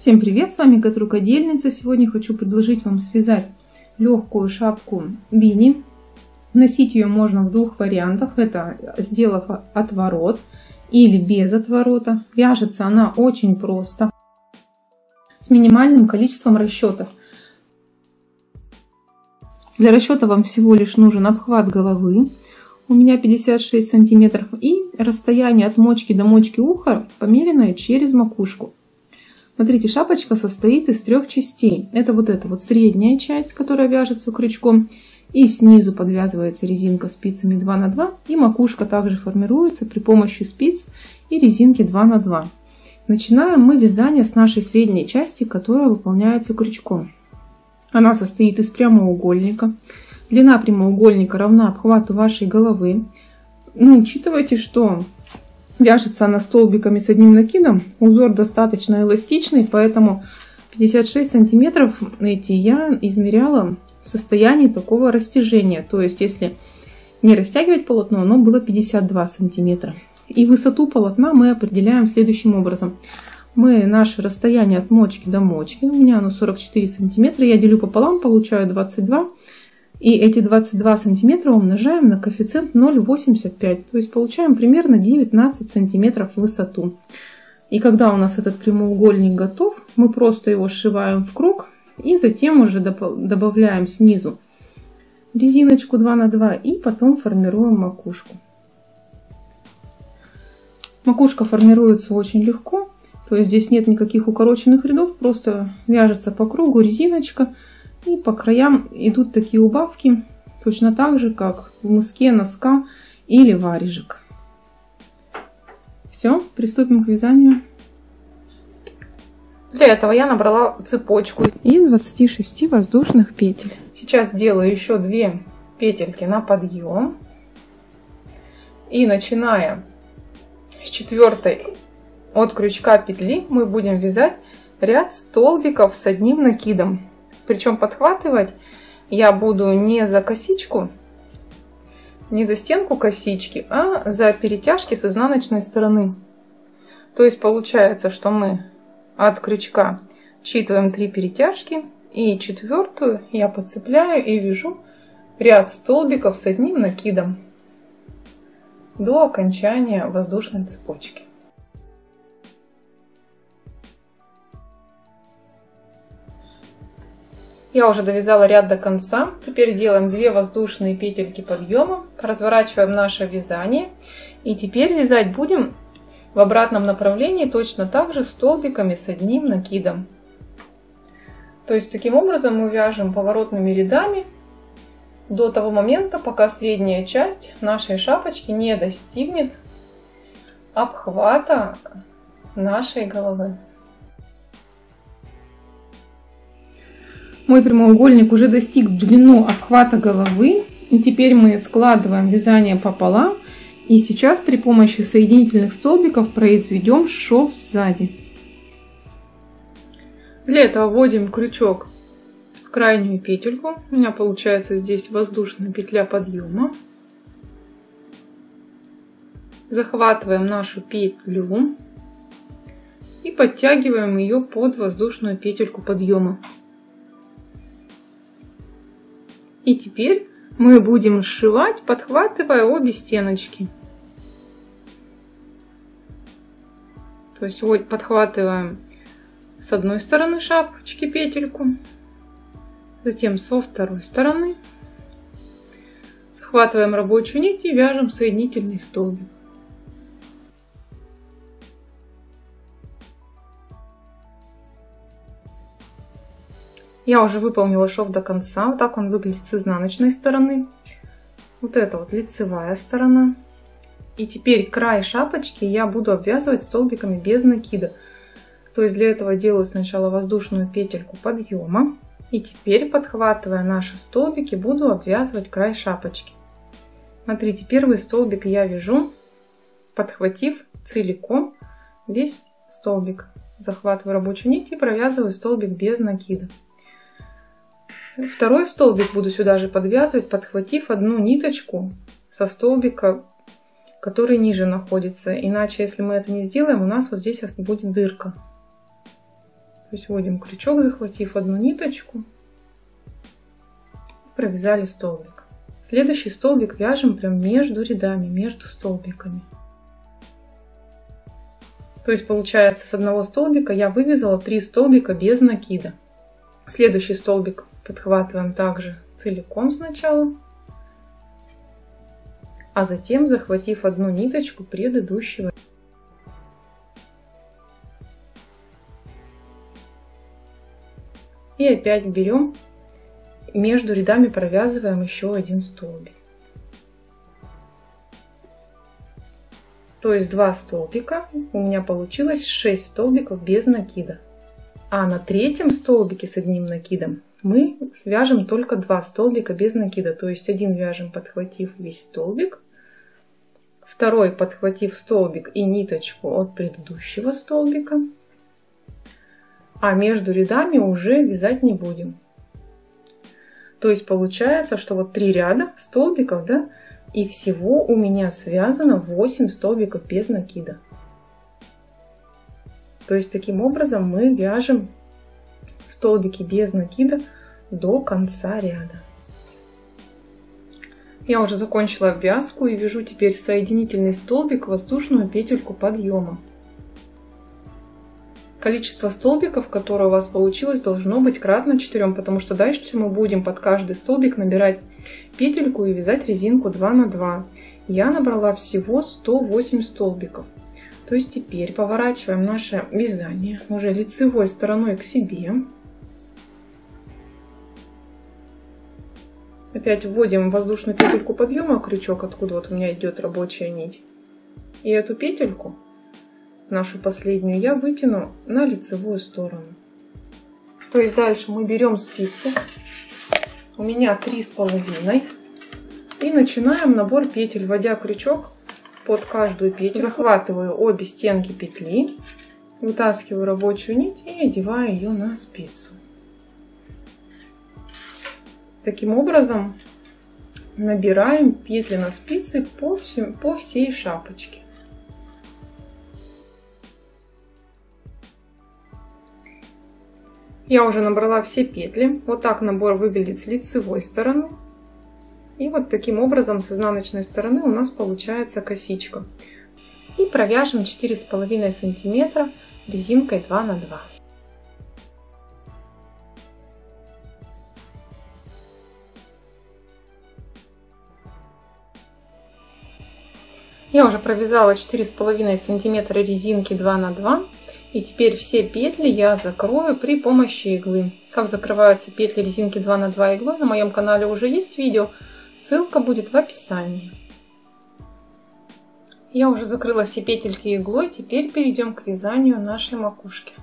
Всем привет, с вами Кэт Рукодельница. Сегодня хочу предложить вам связать легкую шапку бини. Носить ее можно в двух вариантах. Это сделав отворот или без отворота. Вяжется она очень просто, с минимальным количеством расчетов. Для расчета вам всего лишь нужен обхват головы. У меня 56 сантиметров и расстояние от мочки до мочки уха померенное через макушку. Смотрите, шапочка состоит из трех частей. Это вот средняя часть, которая вяжется крючком. И снизу подвязывается резинка спицами 2 на 2. И макушка также формируется при помощи спиц и резинки 2 на 2. Начинаем мы вязание с нашей средней части, которая выполняется крючком. Она состоит из прямоугольника. Длина прямоугольника равна обхвату вашей головы. Учитывайте, что вяжется она столбиками с одним накидом. Узор достаточно эластичный, поэтому 56 сантиметров я измеряла в состоянии такого растяжения. То есть, если не растягивать полотно, оно было 52 сантиметра. И высоту полотна мы определяем следующим образом. Мы наше расстояние от мочки до мочки, у меня оно 44 сантиметра, я делю пополам, получаю 22. И эти 22 сантиметра умножаем на коэффициент 0,85. То есть получаем примерно 19 сантиметров в высоту. И когда у нас этот прямоугольник готов, мы просто его сшиваем в круг. И затем уже добавляем снизу резиночку 2 на 2. И потом формируем макушку. Макушка формируется очень легко. То есть здесь нет никаких укороченных рядов. Просто вяжется по кругу резиночка. И по краям идут такие убавки, точно так же, как в мыске носка или варежек. Все, приступим к вязанию. Для этого я набрала цепочку из 26 воздушных петель. Сейчас делаю еще 2 петельки на подъем. И начиная с 4 от крючка петли мы будем вязать ряд столбиков с одним накидом. Причем подхватывать я буду не за косичку, не за стенку косички, а за перетяжки с изнаночной стороны. То есть получается, что мы от крючка отсчитываем 3 перетяжки, и 4-ю я подцепляю и вяжу ряд столбиков с одним накидом до окончания воздушной цепочки. Я уже довязала ряд до конца. Теперь делаем 2 воздушные петельки подъема, разворачиваем наше вязание. И теперь вязать будем в обратном направлении точно так же столбиками с одним накидом. То есть таким образом мы вяжем поворотными рядами до того момента, пока средняя часть нашей шапочки не достигнет обхвата нашей головы. Мой прямоугольник уже достиг длину обхвата головы. И теперь мы складываем вязание пополам. И сейчас при помощи соединительных столбиков произведем шов сзади. Для этого вводим крючок в крайнюю петельку. У меня получается здесь воздушная петля подъема. Захватываем нашу петлю и подтягиваем ее под воздушную петельку подъема. И теперь мы будем сшивать, подхватывая обе стеночки. То есть вот подхватываем с одной стороны шапочки петельку, затем со второй стороны. Захватываем рабочую нить и вяжем соединительный столбик. Я уже выполнила шов до конца. Вот так он выглядит с изнаночной стороны. Вот это вот лицевая сторона. И теперь край шапочки я буду обвязывать столбиками без накида. То есть для этого делаю сначала воздушную петельку подъема. И теперь, подхватывая наши столбики, буду обвязывать край шапочки. Смотрите, первый столбик я вяжу, подхватив целиком весь столбик. Захватываю рабочую нить и провязываю столбик без накида. Второй столбик буду сюда же подвязывать, подхватив одну ниточку со столбика, который ниже находится. Иначе, если мы это не сделаем, у нас вот здесь будет дырка. есть вводим крючок, захватив одну ниточку, провязали столбик. Следующий столбик вяжем прям между рядами, между столбиками. То есть получается, с одного столбика я вывязала 3 столбика без накида. Следующий столбик подхватываем также целиком сначала, а затем захватив одну ниточку предыдущего. И опять берем, между рядами провязываем еще один столбик. То есть 2 столбика, у меня получилось 6 столбиков без накида. А на третьем столбике с одним накидом мы свяжем только 2 столбика без накида. То есть один вяжем, подхватив весь столбик, второй подхватив столбик и ниточку от предыдущего столбика, а между рядами уже вязать не будем. То есть получается, что вот 3 ряда столбиков, да, и всего у меня связано 8 столбиков без накида. То есть таким образом мы вяжем столбики без накида до конца ряда. Я уже закончила обвязку и вяжу теперь соединительный столбик в воздушную петельку подъема. Количество столбиков, которое у вас получилось, должно быть кратно 4, потому что дальше мы будем под каждый столбик набирать петельку и вязать резинку 2 на 2. Я набрала всего 108 столбиков. То есть теперь поворачиваем наше вязание уже лицевой стороной к себе. Опять вводим в воздушную петельку подъема крючок, откуда вот у меня идет рабочая нить. И эту петельку, нашу последнюю, я вытяну на лицевую сторону. То есть дальше мы берем спицы, у меня 3,5, и начинаем набор петель, вводя крючок под каждую петель, захватываю обе стенки петли, вытаскиваю рабочую нить и одеваю ее на спицу. Таким образом набираем петли на спице по всей шапочке. Я уже набрала все петли. Вот так набор выглядит с лицевой стороны. И вот таким образом с изнаночной стороны у нас получается косичка. И провяжем 4,5 сантиметра резинкой 2 на 2. Я уже провязала 4,5 сантиметра резинки 2 на 2. И теперь все петли я закрою при помощи иглы. Как закрываются петли резинки 2 на 2 иглой, на моем канале уже есть видео. Ссылка будет в описании. Я уже закрыла все петельки иглой. Теперь перейдем к вязанию нашей макушки.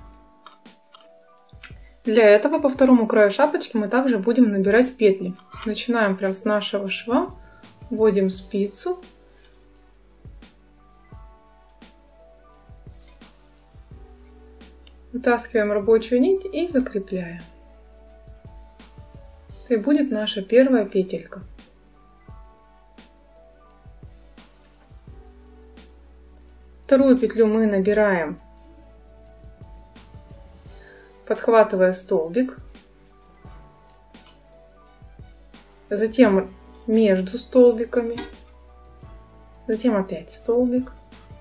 Для этого по второму краю шапочки мы также будем набирать петли. Начинаем прям с нашего шва. Вводим спицу. Вытаскиваем рабочую нить и закрепляем. Это и будет наша первая петелька. Вторую петлю мы набираем, подхватывая столбик, затем между столбиками, затем опять столбик.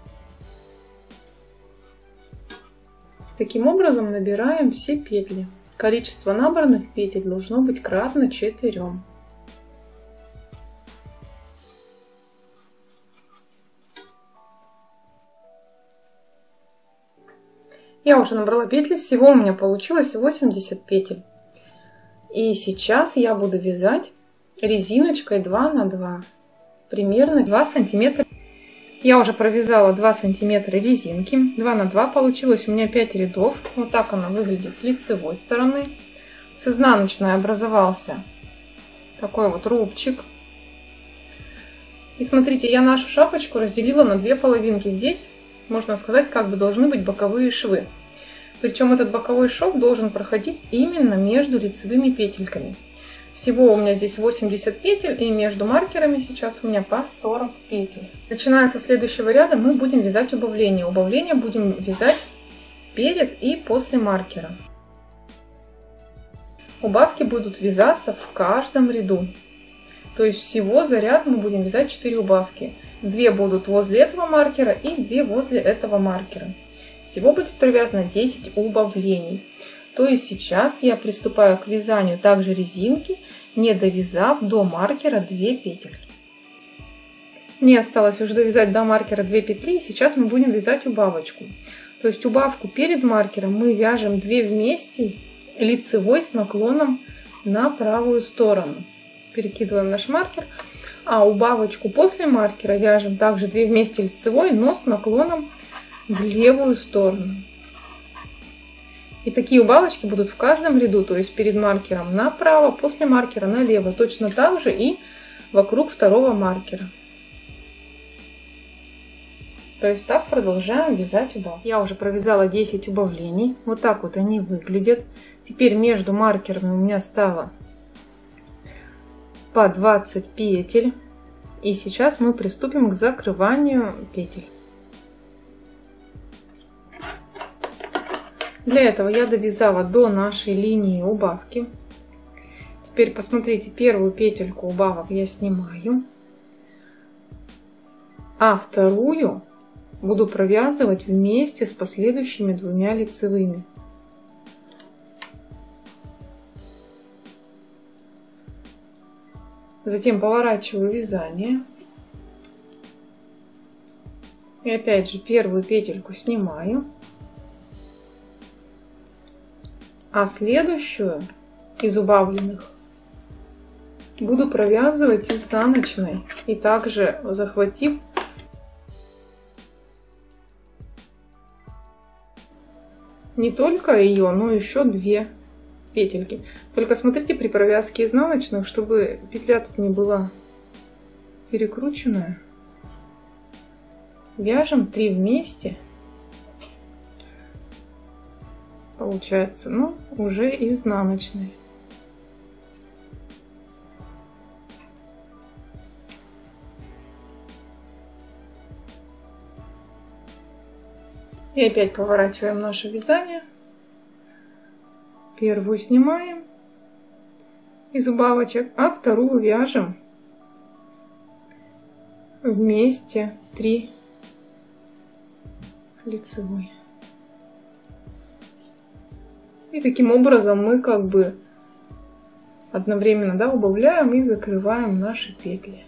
Таким образом набираем все петли. Количество набранных петель должно быть кратно 4. Я уже набрала петли, всего у меня получилось 80 петель. И сейчас я буду вязать резиночкой 2 на 2, примерно 2 сантиметра. Я уже провязала 2 сантиметра резинки, 2 на 2 получилось у меня 5 рядов. Вот так она выглядит с лицевой стороны. С изнаночной образовался такой вот рубчик. И смотрите, я нашу шапочку разделила на 2 половинки. Здесь, можно сказать, как бы должны быть боковые швы. Причем этот боковой шов должен проходить именно между лицевыми петельками. Всего у меня здесь 80 петель, и между маркерами сейчас у меня по 40 петель. Начиная со следующего ряда мы будем вязать убавление. Убавление будем вязать перед и после маркера. Убавки будут вязаться в каждом ряду. То есть всего за ряд мы будем вязать 4 убавки. 2 будут возле этого маркера и 2 возле этого маркера. Всего будет провязано 10 убавлений. То есть сейчас я приступаю к вязанию также резинки, не довязав до маркера 2 петельки. Мне осталось уже довязать до маркера 2 петли, и сейчас мы будем вязать убавочку. То есть убавку перед маркером мы вяжем 2 вместе лицевой с наклоном на правую сторону. Перекидываем наш маркер. А убавочку после маркера вяжем также 2 вместе лицевой, но с наклоном в левую сторону. И такие убавочки будут в каждом ряду, то есть перед маркером направо, после маркера налево. Точно так же и вокруг второго маркера. То есть так продолжаем вязать убавки. Я уже провязала 10 убавлений. Вот так вот они выглядят. Теперь между маркерами у меня стало по 20 петель. И сейчас мы приступим к закрыванию петель. Для этого я довязала до нашей линии убавки. Теперь посмотрите, первую петельку убавок я снимаю, а вторую буду провязывать вместе с последующими 2 лицевыми. Затем поворачиваю вязание. И опять же первую петельку снимаю, а следующую из убавленных буду провязывать изнаночной и также захватив не только ее, но еще 2 петельки. Только смотрите при провязке изнаночных, чтобы петля тут не была перекрученная. Вяжем 3 вместе. Получается, ну, уже изнаночной. И опять поворачиваем наше вязание. Первую снимаем из убавочек, а вторую вяжем вместе 3 лицевые. И таким образом мы как бы одновременно, убавляем и закрываем наши петли.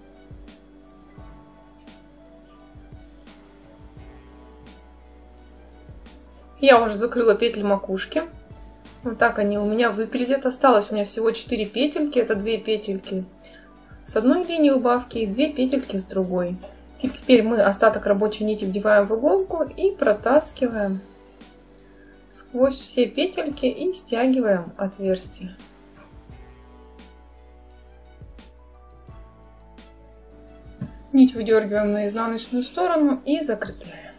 Я уже закрыла петли макушки. Вот так они у меня выглядят. Осталось у меня всего 4 петельки. Это 2 петельки с одной линии убавки и 2 петельки с другой. Теперь мы остаток рабочей нити вдеваем в иголку и протаскиваем сквозь все петельки и стягиваем отверстие. Нить выдергиваем на изнаночную сторону и закрепляем.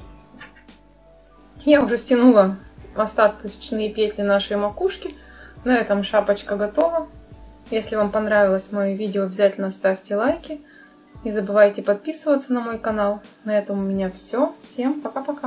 Я уже стянула остаточные петли нашей макушки. На этом шапочка готова. Если вам понравилось мое видео, обязательно ставьте лайки. Не забывайте подписываться на мой канал. На этом у меня все. Всем пока-пока.